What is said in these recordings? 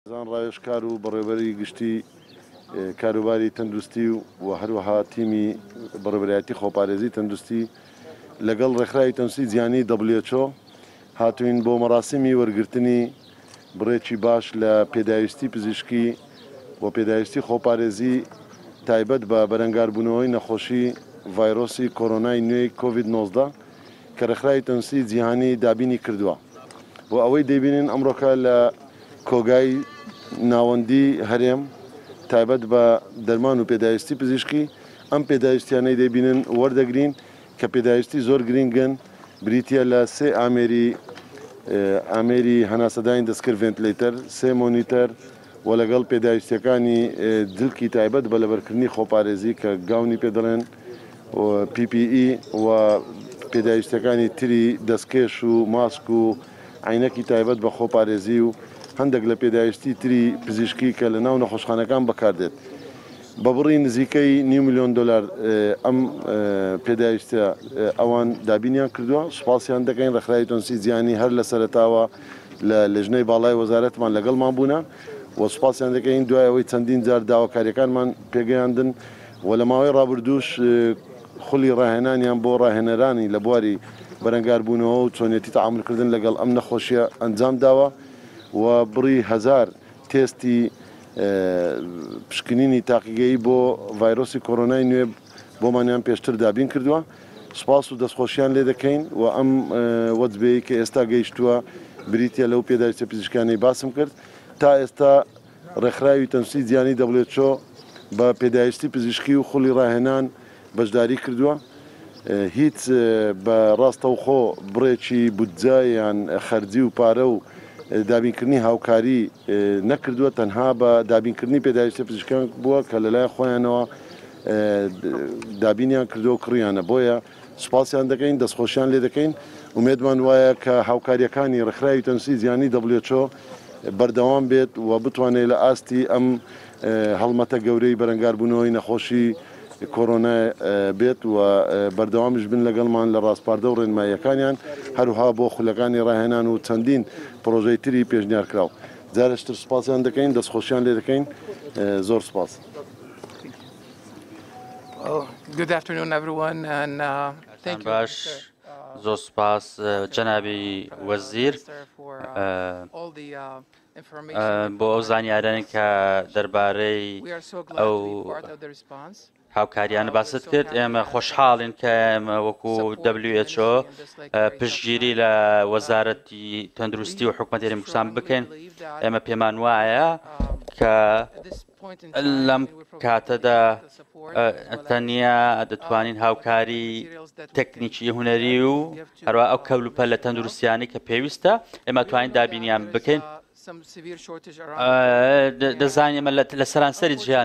زان ڕایشکار و بەڕێوەبەری گشتی کاروباری تەندروستی و هەروەها تیمی بەڕێوەبەرایەتی خۆپارێزی تەندروستی لەگەڵ ڕێکخراوی تەندروستی جیهانی WHO هاتوین بۆ مەراسیمی وەرگرتنی بڕێکی باش لە پێداویستی پزیشکی بۆ پێداویستی خۆپارێزی تایبەت بە بەرەنگاربوونەوەی نەخۆشی ڤایرۆسی کۆرۆنای نوێی کۆڤید-19 کە ڕێکخراوی تەندروستی جیهانی دابینی کردووە. بۆ ئەوەی دەبینن ئەمڕۆکە لە کۆگای ناوەندی هەرێم تایبەت بە دەرمان و پێداویستی پزیشکی ئەم پێداویستیانەی دەبینن وەردەگرین کە پێداویستی زۆر گرنگن بریتە لە سێ ئامێری هەناسەدانی دەستکرد ڤێنتیلەیتەر، سێ مۆنیتەر و لەگەڵ پێداویستیەکانی دلکی تایبەت بە لەبەرکردنی خۆپارێزی کە گاونی پێدەڵێن PPE و پێداویستەکانی تری دەستکێش و ماسک و عینەکی تایبەت بە خۆپارێزی و هەندێک لە پێداویستی تری پزیشکی کە لە ناو نەخۆشخانەکان بەکاردێت. بە بڕی نزیکەی $9 ملیۆن ئەم پێداویستە ئەوان دابینیان کردووە. سوپاسیان دەکەین ڕێکخراوی تەندروستی جیهانی هەر لە سەرەتاوە لە لێژنەی باڵای وەزارەتمان لەگەڵمان بوونە و سوپاسیان دەکەین دوای ئەوەی چەندین جار داواکاریەکانمان پێگەیاندن و لە ماوەی ڕابردووش خولی ڕاهێنانیان بۆ ڕاهێنەرانی لە بواری بەرەنگاربوونەوە و چۆنیەتی تەعاملکردن لەگەڵ ئەم نەخۆشیە ئەنجام داوە و بڕی 1000 تێستی پشکنینی تاقیگەیی بۆ ڤایرۆسی کۆرۆنای نوێ بۆمانیان پێشتر دابین کردووە. سوپاس و دەستخۆشیان لێ دەکەین و ئەم وەجبەیە کە ئێستا گەیشتووە بریتە لەو پێداویستە پزیشکانەی باسم کرد. تا ئێستا ڕێکخراوی تەندروستی جیهانی WHO بە پێداویستی پزیشکی و خولی ڕاهێنان بەشداری کردووە. هیچ بە ڕاستەوخۆ بڕێکی بودجایان خەرجی و پارە و دابینکردنی هاوکاری نەکردووە، تەنها بە دابینکردنی پێداویستە پزیشکان بووە کە لەلای خۆیانەوە دابینیان کردو و کڕیانە. بۆیە سوپاسیان دەکەین، دەستخۆشیان لێ دەکەین. ومێدمان وایە کە هاوکاریەکانی ڕێکخراوی تەندروستی جیهانی WHO بەردەوام بێت و بتوانێت لە ئاستی ئەم هەڵمەتە گەورەی بەرەنگاربوونەوەی نەخۆشی کۆرۆنا بێت و بەردەوامیش بن لەگەڵمان لە ڕاستپاردە و ڕێنماییەکانیان هەروها بۆ خولەکانی ڕاهێنان و چەندین پرۆژەی تری پێشنیار کراو. جارشتر سوپاسیان دەکەین، دەستخۆشیان لێ دەکەین. زۆر سوپاس. Good afternoon, everyone, and thank you. زۆر سوپاس جەنابی وەزیر بۆ ئەو زانیاریانی کە دەربارەی ئەو هاوکاریانە باست کرد. ئێمە خۆشحاڵین کە ئێمە وەکو WHO پشتگیری لە وەزارەتی تەندروستی و حکوومەتی هەرێمی کوردستان بکەین. ئێمە پێمان وایە کە لەم کاتەدا تەنیا دەتوانین هاوکاری تەکنیکی هونەری و هەروە ئەو کەلوپە لە تەندروستیانی کە پێویستە ئێمە توانین دابینیان بکەین. دەزانین ئێمە لە سەرانسەری جیهان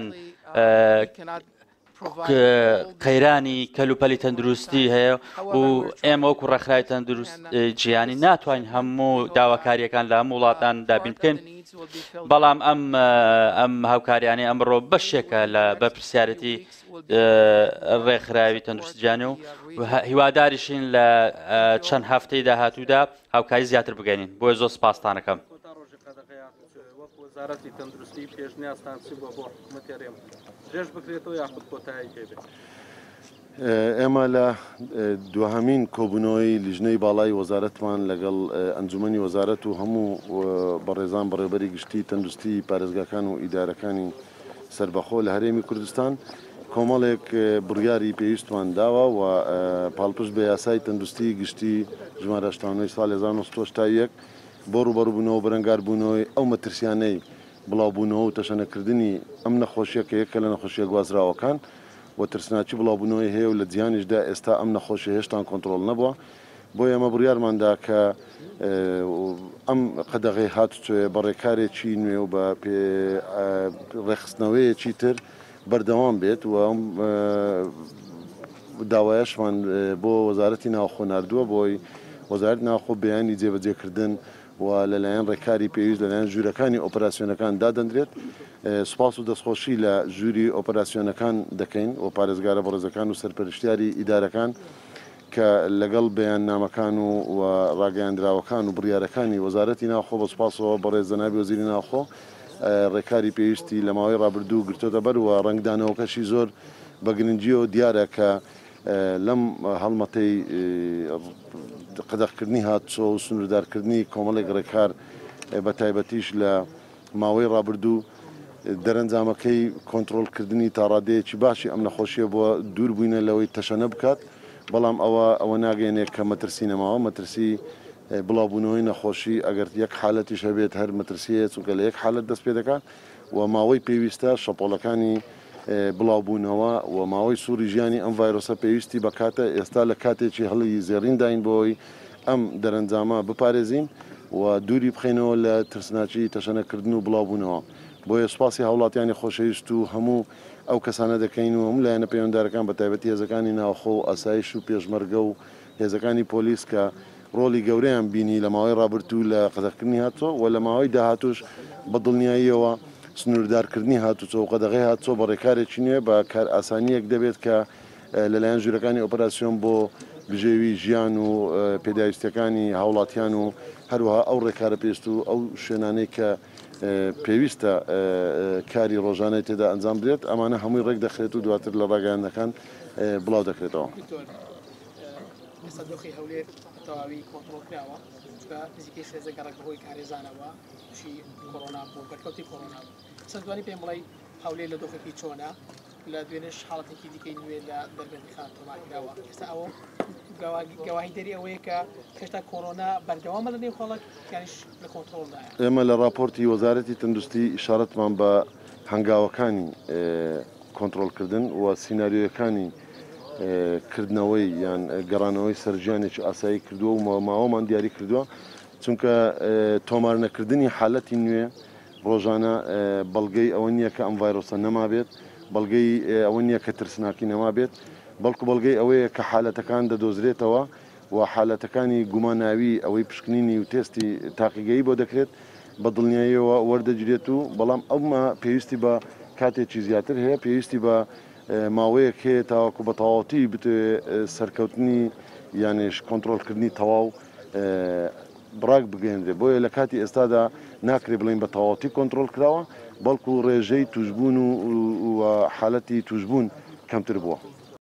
قەیرانی کەلوپەلی تەندروستی هەیە و ئێمە وەکو ڕێکخراوی تەندروستی جیهانی ناتوانین هەموو داواکاریەکان لە هەموو وڵاتان دابین بکەین، بەڵام ئەم هاوکاریانی ئەمڕۆ بەشێکە لە بەرپرسیارەتی ڕێکخراوی تەندروستی جیهانی و هیواداریشین لە چەند هەفتەی داهاتوودا هاوکاری زیاتر بگەینین. بۆیە زۆر سپاستانەکەم. وەزارەتی تەندروستی پێشنیازتان چی بۆ حکوومەتی هەرێم درێژ بکرێتەوە یاخود کۆتایی پێبێت؟ ئێمە لە دوهەمین کۆبوونەوەی لیژنەی باڵای وەزارەتمان لەگەڵ ئەنجومەنی وەزارەت و هەموو بەڕێزان بەڕێوەبەری گشتی تەندروستی پارێزگاکان و ئیدارەکانی سەربەخۆ لە هەرێمی کوردستان کۆمەڵێک بڕیاری پێویستمان داوە و پاڵپشت بە یاسای تەندروستی گشتی ژمارە 19 ساڵ 1970 بۆ ڕوبەڕووبوونەوە بەرەنگاربوونەوەی ئەو مەترسیانەی بڵاوبوونەوە و تەشەنەکردنی ئەم نەخۆشیە کە یەکە لە نەخۆشیە گوازراوەکان و ترسناچی بڵاوبوونەوەی هەیە و لە جیهانیشدا ئێستا ئەم نەخۆشیە هێشتا کۆنتڕۆڵ نەبووە. بۆ ئێمە بڕیارماندا کە ئەم قەدەغەی هاتوچۆیە بە ڕێکارێکی نوێ و بە ڕێخستنەوەیەکی تر بەردەوام بێت و ئەم داوایەشمان بۆ وەزارەتی ناوخۆ ناردووە بۆی وەزارەتی ناوخۆ بەیانی جێبەجێکردن و لەلایەن ڕێکاری پێویست لەلایەن ژوورەکانی ئۆپەراسیۆنەکان دادەنرێت. سوپاس و دەستخۆشی لە ژووری ئۆپەراسیۆنەکان دەکەین و پارێزگارە بەڕێزەکان و سەرپەرشتیاری ئیدارەکان کە لەگەڵ بەیاننامەکان و ڕاگەیاندراوەکان و بڕیارەکانی وەزارەتی ناوخۆ بە سوپاسەوە بەڕێز جەنابی وەزیری ناوخۆ ڕێکاری پێویستی لە ماوەی ڕابردوو گرتۆتە بەر و ڕنگدانەوەکەشی زۆر بە گرنگیەوە دیارە کە لەم هەڵمەتەی قەدەغکردنی هاتچۆ و سنووردارکردنی کۆمەڵێک ڕێکار بە تایبەتیش لە ماوەی ڕابردوو دەرەنجامەکەی کۆنتترۆلکردنی تا ڕادەیەکی باشی ئەم نەخۆشیە بووە دوور بووینە لەوەی تەشەنە بکات بەڵام ئەوە ناگەێنێت کە مەترسی نەماوە مەترسی بڵاوبوونەوەی نەخۆشی ئەگەر یەک حالەتیش هەبێت هەر مەترسیە چونکە لە یەک حالت دەست پێ دەکات و ماوەی پێویستە شەپۆڵەکانی بڵاوبوونەوە و ماوەی سووری ژیانی ئەم ڤایرۆسە پێویستی بەکاتە ئێستا لە کاتێکی هەڵی زێڕین داین بۆی ئەم دەرەنجامە بپارێزین و دووری بخینەوە لە ترسناچی تەشەنەکردن و بڵاوبوونەوە بۆیە سوپاسی هاوڵاتیانی خۆشەویست و هەموو ئەو کەسانە دەکەین و هەموو لایەنە پەیوەنددارەکان بە تایبەتی هێزەکانی ناوخۆ و ئاسایش و پێشمەرگە و هێزەکانی پۆلیس کە ڕۆلی گەورەیان بینی لە ماوەی ڕابردوو لە قەدەغکردنی هاتووە و لە ماوەی داهاتوش بە دڵنیاییەوە سنووردارکردنی هاتوچۆ و قەدەغی هاتچۆ بە ڕێکارێکی نوێ بە کار ئاسانیەک دەبێت کە لەلایەن ژوورەکانی ئۆپەراسیۆن بۆ بژێوی ژیان و پێداویستەکانی هاوڵاتیان و هەروەها ئەو ڕێکارە پێست و ئەو شوێنانەی کە پێویستە کاری ڕۆژانەی تێدا ئەنجام بدرێت ئەمانە هەمووی ڕێک دەخرێت و دواتر لە ڕاگەیاندەکان بڵاو دەکرێتەوە. ئێستا دۆخی هەولێر تەواوی کۆنتڕۆڵ کراوە بە نزیکەی 13 گەڕک بەهۆی کارێزانەوە شی کۆڕۆنا بوو بەرکەوتی کۆڕۆنا بوو. سندوانی پێم بڵێ هەولێر لە دۆخێکی چۆنە لە دوێنێش حاڵەتێکی دیکەی نوێ لە دەربەندی خان تۆماکراوە ئێستا ئەوە گەواهی دەری ئەوەیە کە هێشتا کۆڕۆنا بەردەوامە لە نێو خەڵک یانیش لە کۆنتڕۆڵدایە. ئێمە لە راپۆرتی وەزارەتی تەندروستی ئیشارەتمان بە هەنگاوەکانی کۆنتڕۆڵکردن و سیناریۆیەکانی کردنەوەی یان گەڕانەوەی سەرژیانێکی ئاسایی کردووە و ماوەمان دیاری کردووە چونکە تۆمار نەکردنی حالەتی نوێ ڕۆژانە بەڵگەی ئەوە نییە کە ئەم ڤایرۆسە نەما بێت بەڵگەی ئەوە نییە کە ترسناکی نەما بێت بەڵکو بەڵگەی ئەوەیە کە حالەتەکان دەدۆزرێتەوە و حالەتەکانی گوماناوی ئەوەی پشکنینی و تێستی تاقیگەیی بۆ دەکرێت بە دڵنیاییەوە وەردەگیرێت و بەڵام ئەومە پێویستی بە کاتێکی زیاتر هەیە پێویستی بە ماوەیەک هەیە تاوەکو بە تەواوەتی بتوێت سەرکەوتنی یانێش کۆنتڕۆڵکردنی تەواو بڕاک بگەێنرێت بۆیە لە کاتی ئێستادا ناکرێت بڵین بە تەواوەتی کۆنتڕۆڵ کراوە بەڵکو ڕێژەی توشببوون و حالەتی توشببوون کەمتر بووە.